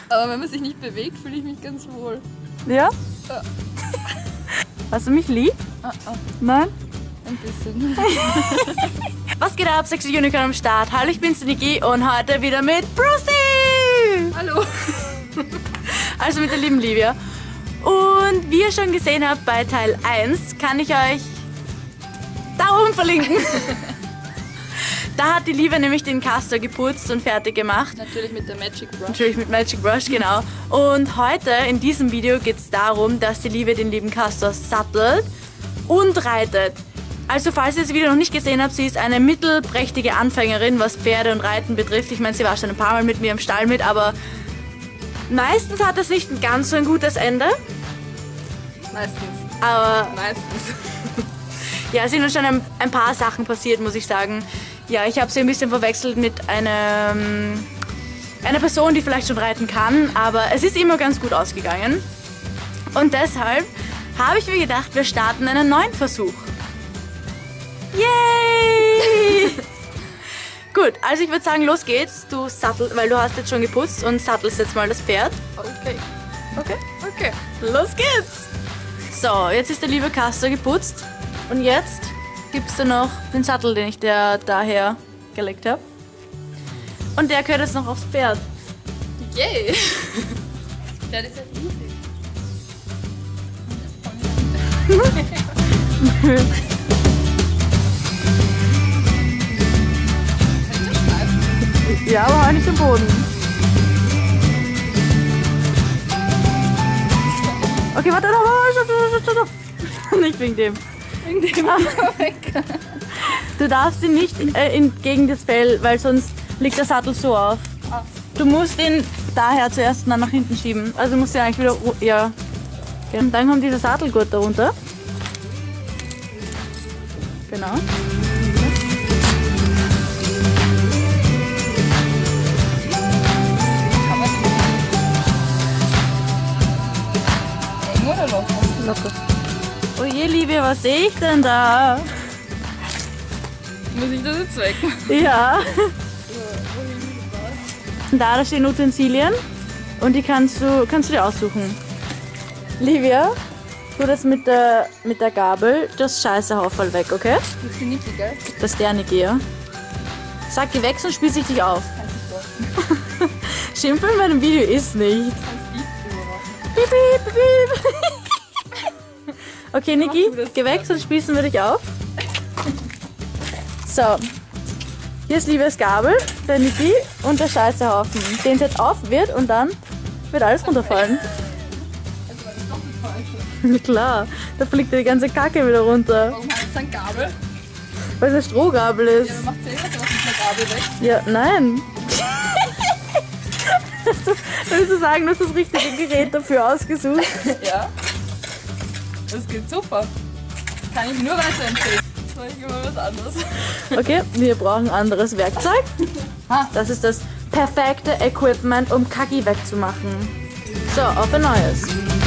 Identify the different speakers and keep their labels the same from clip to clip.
Speaker 1: Aber wenn man sich nicht bewegt, fühle ich mich ganz wohl.
Speaker 2: Ja?
Speaker 1: Ja.
Speaker 2: Hast du mich lieb? Nein?
Speaker 1: Ein bisschen.
Speaker 2: Was geht ab, Sexy Unicorn am Start? Hallo, ich bin's, Niki, und heute wieder mit Brucey!
Speaker 1: Hallo.
Speaker 2: Also mit der lieben Livia. Und wie ihr schon gesehen habt bei Teil 1, kann ich euch da oben verlinken. Da hat die Livia nämlich den Castor geputzt und fertig gemacht.
Speaker 1: Natürlich mit der Magic Brush.
Speaker 2: Natürlich mit Magic Brush, genau. Und heute in diesem Video geht es darum, dass die Livia den lieben Castor sattelt und reitet. Also falls ihr das Video noch nicht gesehen habt, sie ist eine mittelprächtige Anfängerin, was Pferde und Reiten betrifft. Ich meine, sie war schon ein paar Mal mit mir im Stall mit, aber meistens hat es nicht ganz so ein gutes Ende.
Speaker 1: Meistens.
Speaker 2: Aber
Speaker 1: Meistens.
Speaker 2: ja, es sind uns schon ein paar Sachen passiert, muss ich sagen. Ja, ich habe sie ein bisschen verwechselt mit einer Person, die vielleicht schon reiten kann, aber es ist immer ganz gut ausgegangen. Und deshalb habe ich mir gedacht, wir starten einen neuen Versuch. Yay! Gut, also ich würde sagen, los geht's. Du sattelst, weil du hast jetzt schon geputzt und sattelst jetzt mal das Pferd.
Speaker 1: Okay.
Speaker 2: Okay?
Speaker 1: Okay.
Speaker 2: Los geht's! So, jetzt ist der liebe Castor geputzt. Und jetzt gibst du noch den Sattel, den ich dir daher gelegt habe. Und der gehört jetzt noch aufs Pferd.
Speaker 1: Yay! Ja, das ist ja riesig.
Speaker 2: Ja, aber auch nicht im Boden. Okay, warte, stopp. Nicht wegen dem.
Speaker 1: Wegen dem weg.
Speaker 2: Du darfst ihn nicht gegen das Fell, weil sonst liegt der Sattel so auf. Du musst ihn daher zuerst und dann nach hinten schieben. Also musst du eigentlich wieder... Ja. Okay. Und dann kommt dieser Sattelgurt darunter. Genau.
Speaker 1: Eng oder locker?
Speaker 2: Locker. Oh je, Liebe, was sehe ich denn da?
Speaker 1: Muss ich das jetzt weg?
Speaker 2: Ja. Da stehen Utensilien und die kannst du dir aussuchen. Livia, tu das mit der Gabel, das Scheißehauferl weg, okay?
Speaker 1: Das ist die Niki, gell?
Speaker 2: Das ist der Niki, ja. Sag, geh weg, sonst spieß ich dich auf. Schimpfen bei dem Video ist nicht. Piep, piep, piep. Okay, Niki, geh weg, sonst spießen wir dich auf. So. Hier ist Livias Gabel, der Niki und der Scheißehaufen, den es jetzt auf wird und dann wird alles runterfallen.
Speaker 1: Also war das doch nicht falsch.
Speaker 2: Klar, da fliegt die ganze Kacke wieder runter.
Speaker 1: Warum heißt es eine Gabel?
Speaker 2: Weil es eine Strohgabel ist.
Speaker 1: Ja, dann macht selber sowas mit einer Gabel weg.
Speaker 2: Ja, nein. Willst du sagen, du hast das richtige Gerät dafür ausgesucht?
Speaker 1: Ja. Das geht super. Kann ich nur weiterempfehlen. Soll ich immer was anderes?
Speaker 2: Okay, wir brauchen anderes Werkzeug. Das ist das perfekte Equipment, um Kacki wegzumachen. So, auf ein neues.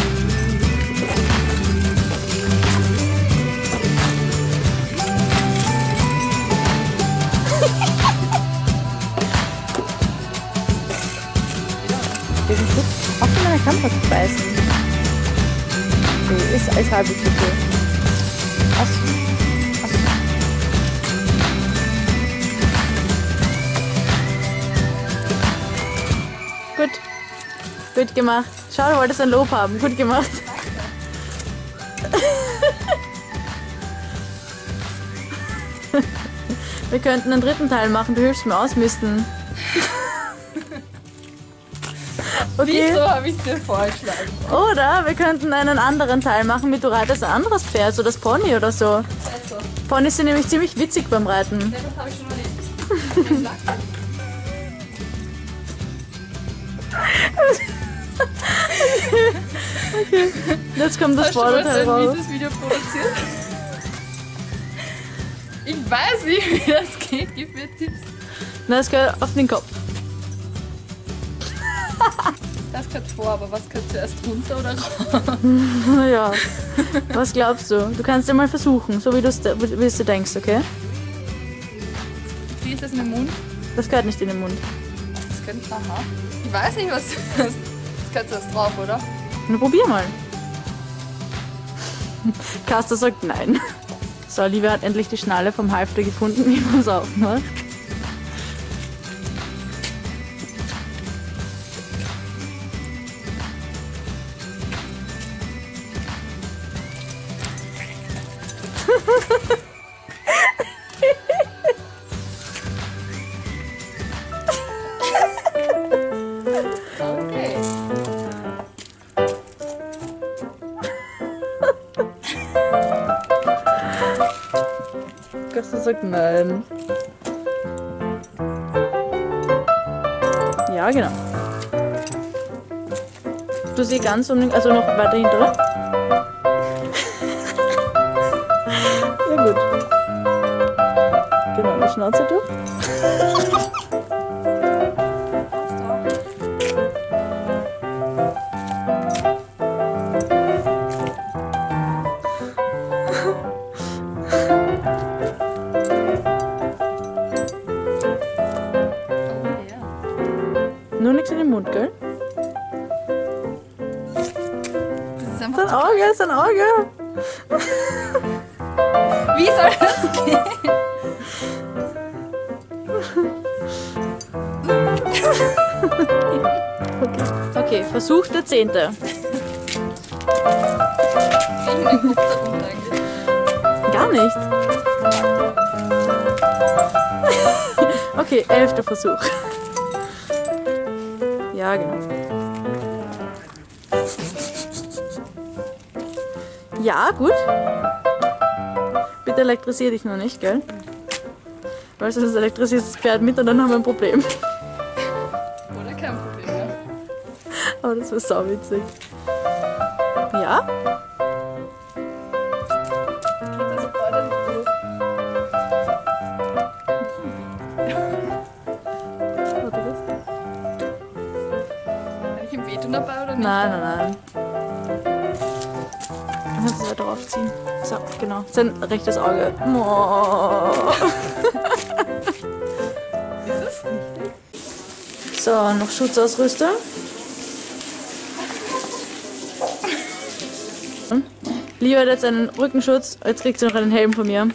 Speaker 2: Auch in meine Kamera zu beißen. Okay, ist halb okay. Was? Gut. Gut gemacht. Schau, du wolltest ein Lob haben. Gut gemacht. Wir könnten einen dritten Teil machen. Du hilfst mir ausmisten. Okay.
Speaker 1: Wieso habe ich dir vorgeschlagen?
Speaker 2: Oder wir könnten einen anderen Teil machen, mit du reitest ein anderes Pferd, so das Pony oder so.
Speaker 1: Also,
Speaker 2: Ponys sind nämlich ziemlich witzig beim Reiten.
Speaker 1: ja, das habe ich schon erlebt.
Speaker 2: Okay. Jetzt kommt das
Speaker 1: Hast du mal so
Speaker 2: Vorderteil
Speaker 1: ein
Speaker 2: raus.
Speaker 1: mieses Video produziert? Ich weiß nicht, wie das geht. Gib mir Tipps.
Speaker 2: Na, das gehört auf den Kopf.
Speaker 1: Das gehört vor, aber was gehört zuerst runter oder raus?
Speaker 2: Ja. Was glaubst du? Du kannst ja mal versuchen, so wie du denkst, okay?
Speaker 1: Wie ist das mit dem Mund?
Speaker 2: Das gehört nicht in den Mund.
Speaker 1: Das könnte, aha. Ich weiß nicht, was das ist. Jetzt kannst du das drauf, oder?
Speaker 2: Na, probier mal. Castor sagt nein. So, Livia hat endlich die Schnalle vom Halfter gefunden, wie man es auch macht.
Speaker 1: Okay.
Speaker 2: Castor sagt nein. Ja, genau. Du sie ganz um den, also noch weiter hinter. Ja gut. Genau, die Schnauze durch. Nur nichts in den Mund, gell?
Speaker 1: Das ist einfach.
Speaker 2: Sein Auge.
Speaker 1: Wie soll das gehen?
Speaker 2: Okay, Versuch der 10.
Speaker 1: Krieg ich meinen Kopf da runter eigentlich?
Speaker 2: Gar nicht. Okay, 11. Versuch. Ja, genau. Ja, gut. Bitte elektrisier dich noch nicht, gell? Weil sonst elektrisierst das Pferd mit und dann haben wir ein Problem.
Speaker 1: Oder kein Problem, ja.
Speaker 2: Aber das war sauwitzig. Ja?
Speaker 1: Kriegt das sofort nicht durch.
Speaker 2: Warte, was?
Speaker 1: Kann ich ihm wehtun dabei oder nicht?
Speaker 2: Nein, nein, nein. Dann kannst du es weiter aufziehen. So, genau. Sein rechtes Auge. Oh.
Speaker 1: Ist es richtig?
Speaker 2: So, noch Schutzausrüstung. Livia hat jetzt einen Rückenschutz, jetzt kriegt sie noch einen Helm von mir.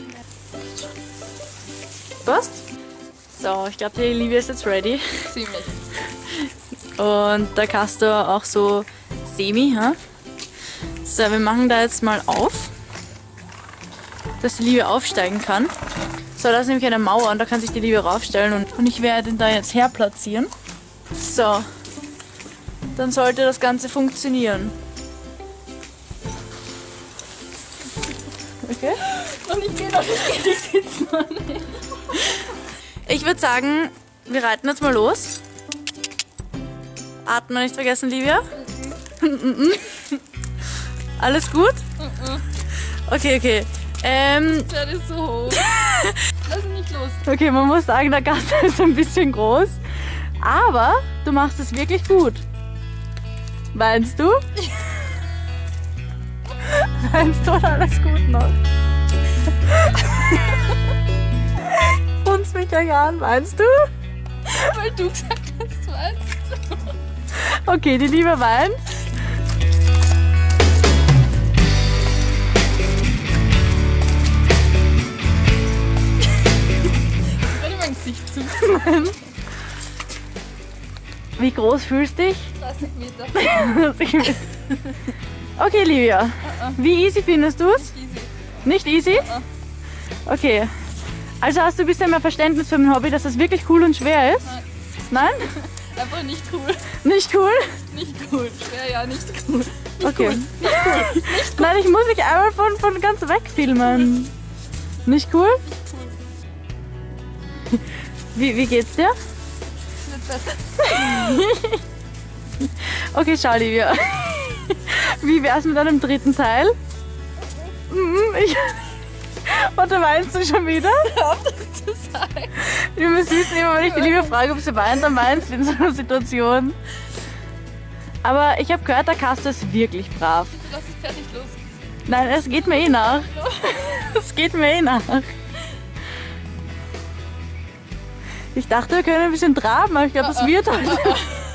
Speaker 2: Passt? So, ich glaube, die Livia ist jetzt ready.
Speaker 1: Ziemlich.
Speaker 2: Und der Castor auch so semi. Ha? So, wir machen da jetzt mal auf, dass die Livia aufsteigen kann. So, da ist nämlich eine Mauer und da kann sich die Livia raufstellen und ich werde ihn da jetzt herplatzieren. So, dann sollte das Ganze funktionieren. Okay?
Speaker 1: Und ich gehe noch nicht, ich sitze noch nicht.
Speaker 2: Ich würde sagen, wir reiten jetzt mal los. Atmen nicht vergessen, Livia. Alles gut? Okay, okay.
Speaker 1: Das Pferd ist so hoch. Lass ihn nicht los.
Speaker 2: Okay, man muss sagen, der Castor ist ein bisschen groß. Aber du machst es wirklich gut. Meinst du? Meinst du alles gut noch? Funz mich gleich an, meinst du?
Speaker 1: Weil du gesagt hast, meinst du?
Speaker 2: Okay, die Liebe weint.
Speaker 1: Kann ich mein Gesicht zu?
Speaker 2: Wie groß fühlst du dich?
Speaker 1: 30 Meter.
Speaker 2: Okay, Livia. Wie easy findest du es?
Speaker 1: Easy.
Speaker 2: Nicht easy? Okay. Also hast du ein bisschen mehr Verständnis für mein Hobby, dass das wirklich cool und schwer ist?
Speaker 1: Nein.
Speaker 2: Nein?
Speaker 1: Einfach nicht cool.
Speaker 2: Nicht cool?
Speaker 1: Nicht cool. Schwer, ja, nicht cool. Nicht
Speaker 2: Okay.
Speaker 1: cool. Nicht cool.
Speaker 2: Nein, ich muss dich einmal von ganz weg filmen. Nicht cool? Wie geht's dir?
Speaker 1: Nicht besser.
Speaker 2: Okay, schau, Livia. Wie wär's mit einem dritten Teil? Warte, weinst du schon wieder?
Speaker 1: Hör auf, das zu sagen.
Speaker 2: Wir süßen immer, wenn ich die Livia frage, ob sie weint, dann weint sie in so einer Situation. Aber ich habe gehört, der Castor ist wirklich brav.
Speaker 1: Bitte lass das Pferd nicht los.
Speaker 2: Nein, es geht mir eh nach. Es geht mir eh nach. Ich dachte, wir können ein bisschen traben, aber ich glaube, das wird heute.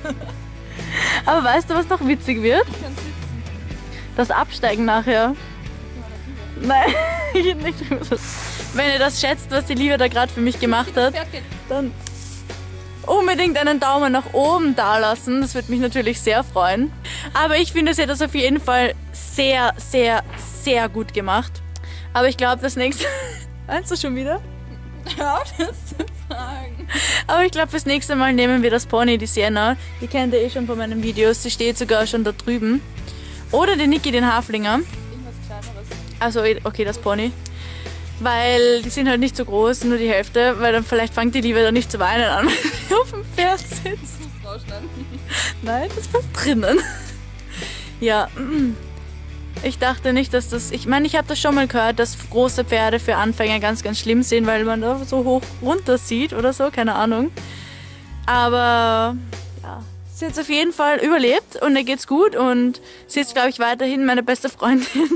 Speaker 2: Aber weißt du, was noch witzig wird?
Speaker 1: Ich kann sitzen.
Speaker 2: Das Absteigen nachher. Nein, ich nicht. Wenn ihr das schätzt, was die Liebe da gerade für mich gemacht hat, dann unbedingt einen Daumen nach oben da lassen. Das würde mich natürlich sehr freuen. Aber ich finde, sie hat das auf jeden Fall sehr, sehr, sehr gut gemacht. Aber ich glaube, das nächste... Meinst du schon wieder?
Speaker 1: Hör auf, das zu fragen.
Speaker 2: Aber ich glaube, fürs nächste Mal nehmen wir das Pony, die Sienna. Die kennt ihr eh schon von meinen Videos. Sie steht sogar schon da drüben. Oder den Niki, den Haflinger.
Speaker 1: Irgendwas Kleineres.
Speaker 2: Also, okay, das Pony. Weil die sind halt nicht so groß, nur die Hälfte. Weil dann vielleicht fängt die Liebe dann nicht zu weinen an, wenn sie auf dem Pferd sitzt.
Speaker 1: Das muss rausschneiden.
Speaker 2: Nein, das bleibt drinnen. Ja, ich dachte nicht, dass das... Ich meine, ich habe das schon mal gehört, dass große Pferde für Anfänger ganz, ganz schlimm sind, weil man da so hoch runter sieht oder so, keine Ahnung. Aber ja, sie hat es auf jeden Fall überlebt und ihr geht's gut und sie ist, glaube ich, weiterhin meine beste Freundin.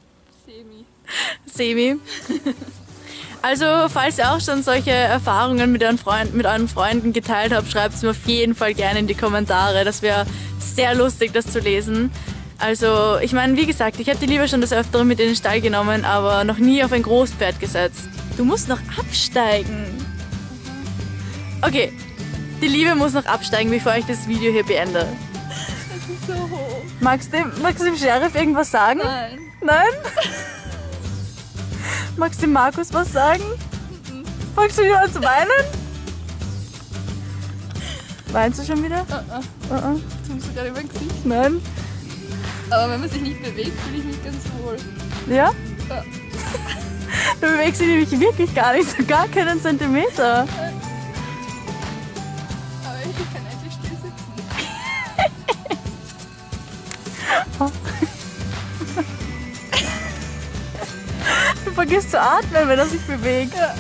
Speaker 2: Semi. Also, falls ihr auch schon solche Erfahrungen mit euren Freunden geteilt habt, schreibt es mir auf jeden Fall gerne in die Kommentare. Das wäre sehr lustig, das zu lesen. Also, ich meine, wie gesagt, ich habe die Liebe schon des Öfteren mit in den Stall genommen, aber noch nie auf ein Großpferd gesetzt. Du musst noch absteigen. Okay, die Liebe muss noch absteigen, bevor ich das Video hier beende.
Speaker 1: Das ist so hoch.
Speaker 2: Magst du dem Sheriff irgendwas sagen?
Speaker 1: Nein.
Speaker 2: Nein? Magst du dem Markus was sagen? Magst du wieder an zu weinen? Weinst du schon wieder?
Speaker 1: Tust du gerade über mein Gesicht?
Speaker 2: Nein.
Speaker 1: Aber wenn man sich nicht bewegt, fühle ich mich ganz wohl.
Speaker 2: Ja?
Speaker 1: Ja.
Speaker 2: Du bewegst dich nämlich wirklich gar nicht, so gar keinen Zentimeter.
Speaker 1: Aber ich kann eigentlich still sitzen.
Speaker 2: Du vergisst zu atmen, wenn er sich bewegt.
Speaker 1: Ja.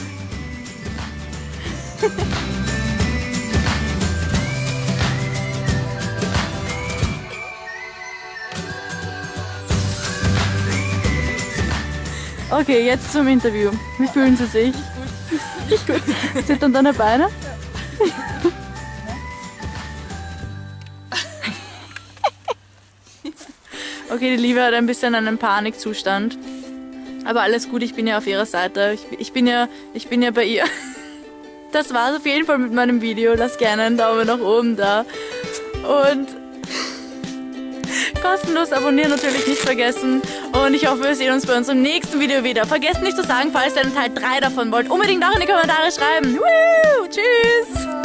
Speaker 2: Okay, jetzt zum Interview. Wie fühlen Sie sich? Nicht gut. Zittern deine Beine? Ja. Okay, die Liebe hat ein bisschen einen Panikzustand. Aber alles gut, ich bin ja auf ihrer Seite. Ich bin ja bei ihr. Das war's auf jeden Fall mit meinem Video. Lasst gerne einen Daumen nach oben da. Und kostenlos abonnieren natürlich nicht vergessen. Und ich hoffe, wir sehen uns bei unserem nächsten Video wieder. Vergesst nicht zu sagen, falls ihr einen Teil 3 davon wollt. Unbedingt auch in die Kommentare schreiben. Woo! Tschüss!